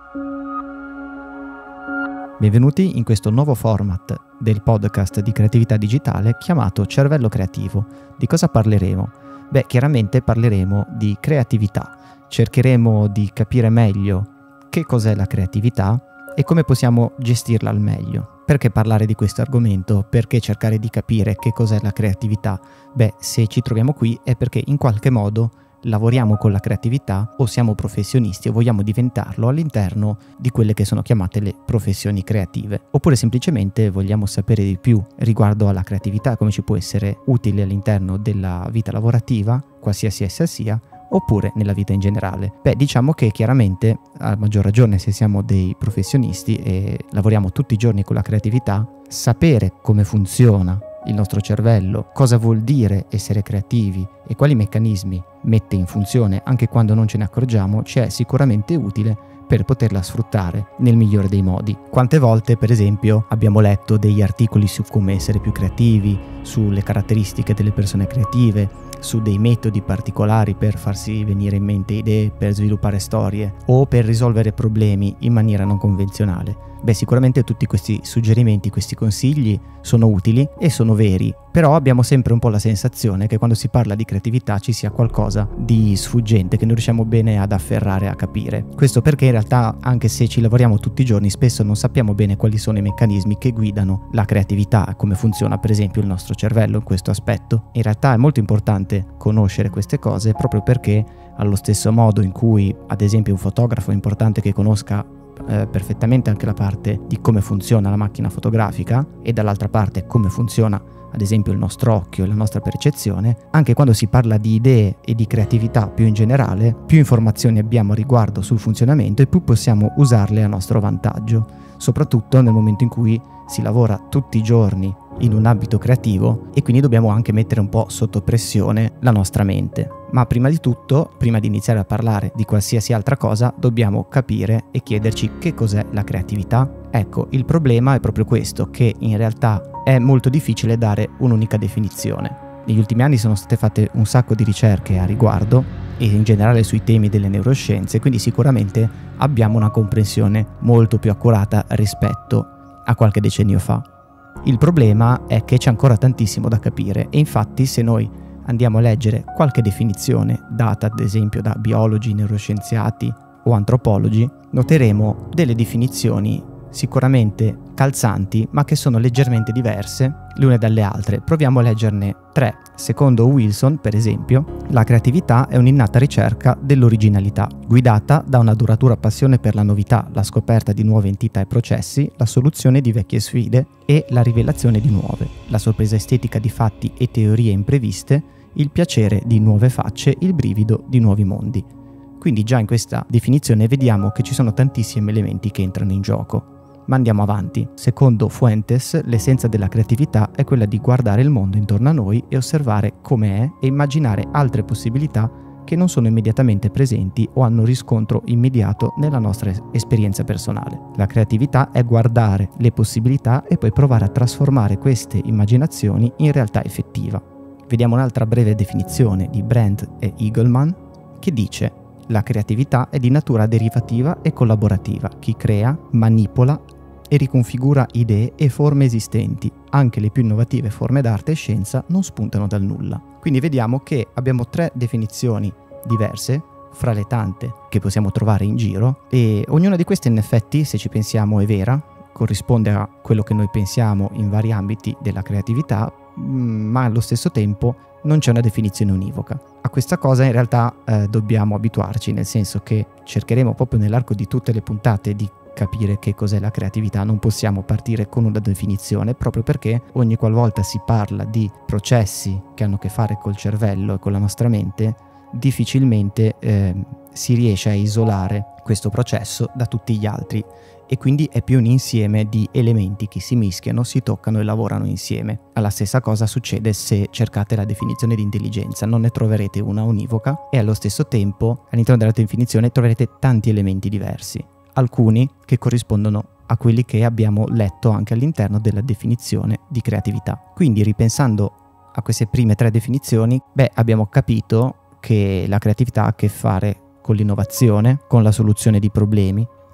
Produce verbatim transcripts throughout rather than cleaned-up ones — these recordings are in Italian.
Benvenuti in questo nuovo format del podcast di creatività digitale chiamato Cervello Creativo. Di cosa parleremo? Beh, chiaramente parleremo di creatività. Cercheremo di capire meglio che cos'è la creatività e come possiamo gestirla al meglio. Perché parlare di questo argomento? Perché cercare di capire che cos'è la creatività? Beh, se ci troviamo qui è perché in qualche modo lavoriamo con la creatività o siamo professionisti o vogliamo diventarlo all'interno di quelle che sono chiamate le professioni creative, oppure semplicemente vogliamo sapere di più riguardo alla creatività, come ci può essere utile all'interno della vita lavorativa, qualsiasi essa sia, oppure nella vita in generale. Beh, diciamo che chiaramente, a maggior ragione se siamo dei professionisti e lavoriamo tutti i giorni con la creatività, sapere come funziona il nostro cervello, cosa vuol dire essere creativi e quali meccanismi mette in funzione anche quando non ce ne accorgiamo, ci è sicuramente utile per poterla sfruttare nel migliore dei modi. Quante volte, per esempio, abbiamo letto degli articoli su come essere più creativi, sulle caratteristiche delle persone creative, su dei metodi particolari per farsi venire in mente idee, per sviluppare storie o per risolvere problemi in maniera non convenzionale. Beh, sicuramente tutti questi suggerimenti, questi consigli sono utili e sono veri, però abbiamo sempre un po' la sensazione che quando si parla di creatività ci sia qualcosa di sfuggente che non riusciamo bene ad afferrare, a capire. Questo perché in realtà, anche se ci lavoriamo tutti i giorni, spesso non sappiamo bene quali sono i meccanismi che guidano la creatività, come funziona per esempio il nostro cervello in questo aspetto. In realtà è molto importante conoscere queste cose proprio perché, allo stesso modo in cui ad esempio un fotografo è importante che conosca Eh, perfettamente anche la parte di come funziona la macchina fotografica e dall'altra parte come funziona ad esempio il nostro occhio e la nostra percezione, anche quando si parla di idee e di creatività più in generale, più informazioni abbiamo a riguardo sul funzionamento e più possiamo usarle a nostro vantaggio, soprattutto nel momento in cui si lavora tutti i giorni in un ambito creativo e quindi dobbiamo anche mettere un po' sotto pressione la nostra mente. Ma prima di tutto, prima di iniziare a parlare di qualsiasi altra cosa, dobbiamo capire e chiederci che cos'è la creatività. Ecco, il problema è proprio questo, che in realtà è molto difficile dare un'unica definizione. Negli ultimi anni sono state fatte un sacco di ricerche a riguardo e in generale sui temi delle neuroscienze, quindi sicuramente abbiamo una comprensione molto più accurata rispetto a qualche decennio fa. Il problema è che c'è ancora tantissimo da capire e infatti se noi andiamo a leggere qualche definizione data ad esempio da biologi, neuroscienziati o antropologi, noteremo delle definizioni sicuramente calzanti ma che sono leggermente diverse le une dalle altre. Proviamo a leggerne tre. Secondo Wilson, per esempio, la creatività è un'innata ricerca dell'originalità, guidata da una duratura passione per la novità, la scoperta di nuove entità e processi, la soluzione di vecchie sfide e la rivelazione di nuove, la sorpresa estetica di fatti e teorie impreviste, il piacere di nuove facce, il brivido di nuovi mondi. Quindi già in questa definizione vediamo che ci sono tantissimi elementi che entrano in gioco. Ma andiamo avanti. Secondo Fuentes, l'essenza della creatività è quella di guardare il mondo intorno a noi e osservare come è e immaginare altre possibilità che non sono immediatamente presenti o hanno riscontro immediato nella nostra esperienza personale. La creatività è guardare le possibilità e poi provare a trasformare queste immaginazioni in realtà effettiva. Vediamo un'altra breve definizione di Brandt e Eagleman che dice: la creatività è di natura derivativa e collaborativa. Chi crea, manipola e riconfigura idee e forme esistenti. Anche le più innovative forme d'arte e scienza non spuntano dal nulla. Quindi vediamo che abbiamo tre definizioni diverse fra le tante che possiamo trovare in giro e ognuna di queste in effetti, se ci pensiamo, è vera, corrisponde a quello che noi pensiamo in vari ambiti della creatività, ma allo stesso tempo non c'è una definizione univoca. A questa cosa in realtà eh, dobbiamo abituarci, nel senso che cercheremo proprio nell'arco di tutte le puntate di capire che cos'è la creatività. Non possiamo partire con una definizione proprio perché ogni qualvolta si parla di processi che hanno a che fare col cervello e con la nostra mente, difficilmente eh, si riesce a isolare questo processo da tutti gli altri e quindi è più un insieme di elementi che si mischiano, si toccano e lavorano insieme. La stessa cosa succede se cercate la definizione di intelligenza, non ne troverete una univoca e allo stesso tempo all'interno della definizione troverete tanti elementi diversi, alcuni che corrispondono a quelli che abbiamo letto anche all'interno della definizione di creatività. Quindi ripensando a queste prime tre definizioni, beh, abbiamo capito che la creatività ha a che fare con l'innovazione, con la soluzione di problemi,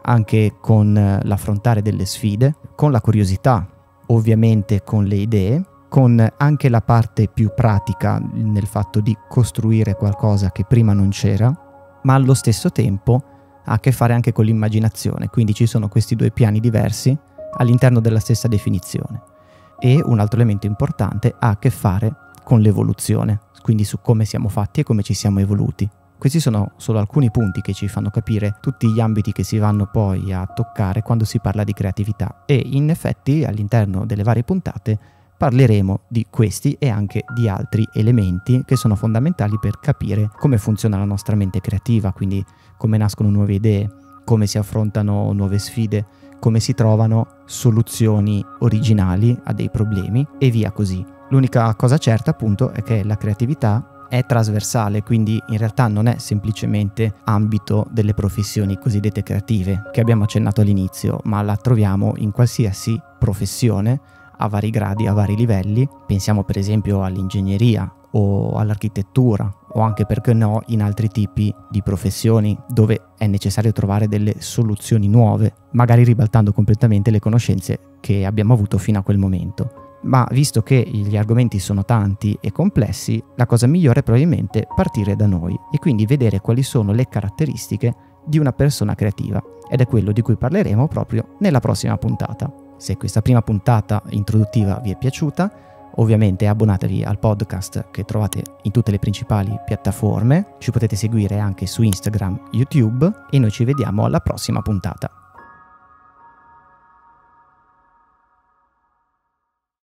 anche con l'affrontare delle sfide, con la curiosità, ovviamente con le idee, con anche la parte più pratica nel fatto di costruire qualcosa che prima non c'era, ma allo stesso tempo ha a che fare anche con l'immaginazione, quindi ci sono questi due piani diversi all'interno della stessa definizione. E un altro elemento importante ha a che fare con l'evoluzione, quindi su come siamo fatti e come ci siamo evoluti. Questi sono solo alcuni punti che ci fanno capire tutti gli ambiti che si vanno poi a toccare quando si parla di creatività, e in effetti all'interno delle varie puntate parleremo di questi e anche di altri elementi che sono fondamentali per capire come funziona la nostra mente creativa, quindi come nascono nuove idee, come si affrontano nuove sfide, come si trovano soluzioni originali a dei problemi e via così. L'unica cosa certa appunto è che la creatività è trasversale, quindi in realtà non è semplicemente ambito delle professioni cosiddette creative che abbiamo accennato all'inizio, ma la troviamo in qualsiasi professione a vari gradi, a vari livelli. Pensiamo per esempio all'ingegneria o all'architettura, o anche, perché no, in altri tipi di professioni dove è necessario trovare delle soluzioni nuove, magari ribaltando completamente le conoscenze che abbiamo avuto fino a quel momento. Ma visto che gli argomenti sono tanti e complessi, la cosa migliore è probabilmente partire da noi e quindi vedere quali sono le caratteristiche di una persona creativa, ed è quello di cui parleremo proprio nella prossima puntata. Se questa prima puntata introduttiva vi è piaciuta, ovviamente abbonatevi al podcast che trovate in tutte le principali piattaforme, ci potete seguire anche su Instagram, YouTube, e noi ci vediamo alla prossima puntata.